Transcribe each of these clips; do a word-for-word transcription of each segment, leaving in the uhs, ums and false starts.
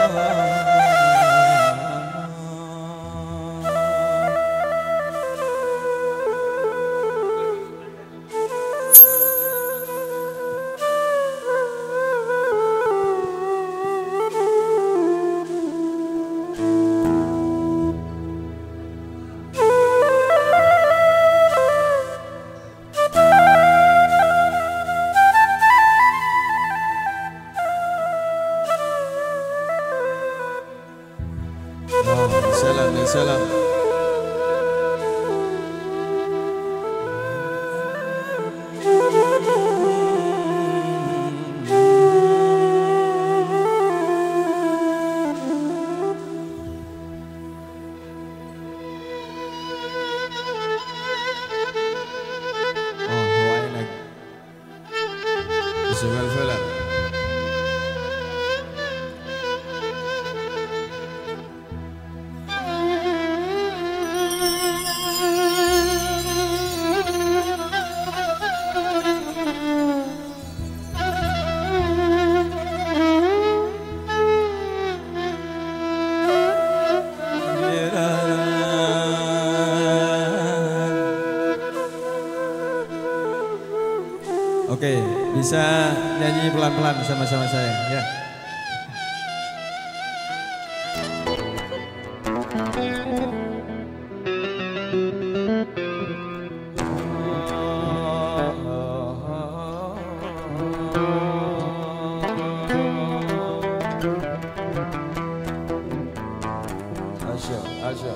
Salam ya salam. Oh, Hawaii lagi. Bismillah. Oke, bisa nyanyi pelan-pelan sama-sama saya, ya. Asyik, asyik.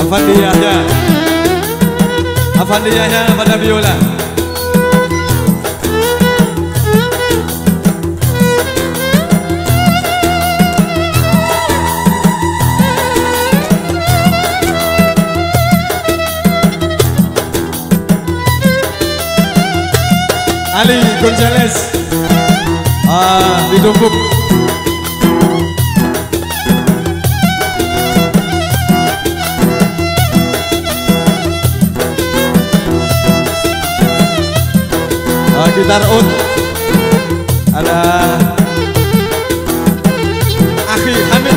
Afandi Yahya, Afandi Yahya pada biola. Ali Gonzales, ah, ditumpuk. Ah, gitar on. Ada Akhi Hamid.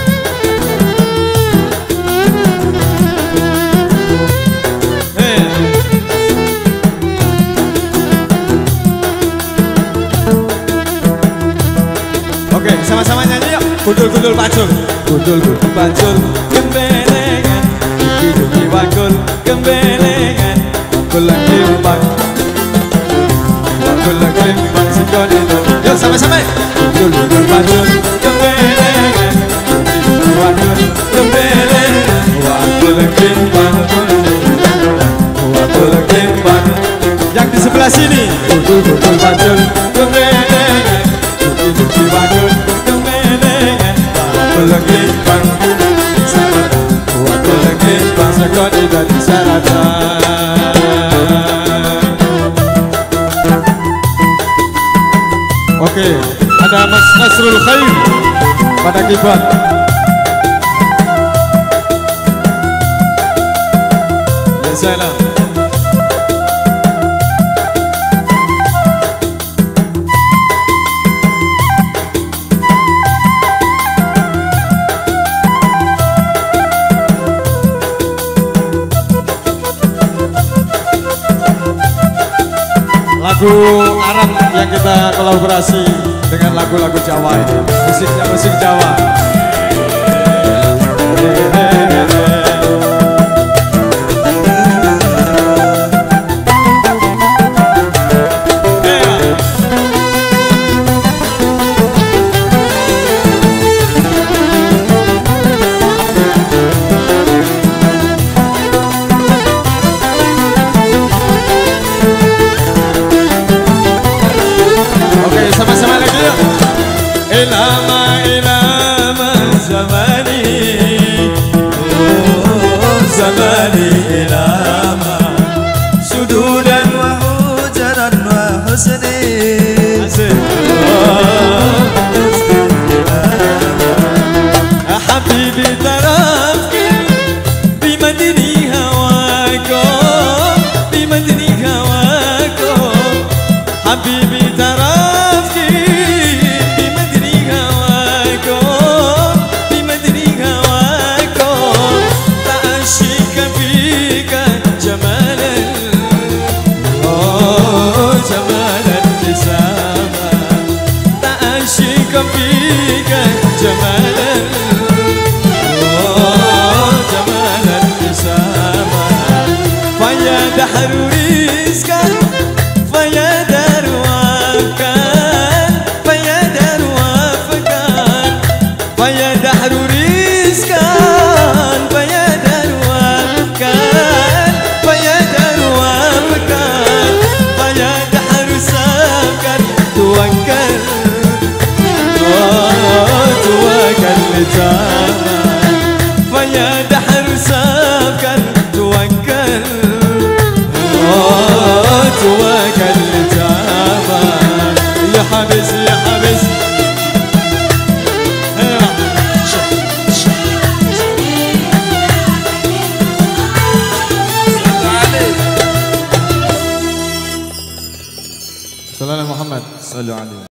Oke, sama-sama nyanyi yuk. Gundul-gundul pacul, gundul-gundul pacul, gembelengan, duki-duki wakul, gembelengan, wakul lagi lembang, wakul lagi lembang sikon itu. Yuk sama-sama. Gundul-gundul pacul, gembelengan, duki-duki wakul, gembelengan, wakul lagi lembang, wakul lagi lembang. Yang di sebelah sini, gundul-gundul pacul, gembelengan. Duki wakul kemelengan, wakul lagi bang, wakul lagi bang sekali dari saratan. Oke, ada Mas Nasrul Khair pada keyboard. Ya salam. Lagu Arab yang kita kolaborasi dengan lagu-lagu Jawa ini, musiknya musik Jawa. Sama-sama lagi yuk. Ilama ilama zamani, oh zamani ilama, sududan wa hujaran wa husni, habibi tarafki bimadni hawako, bimadni hawako, habibi tarafki. Faya dahar sabkan tuwakkal, oh tuwakkal zaman. Ya habis ya habis. Sallallahu Muhammad sallallahu alaihi.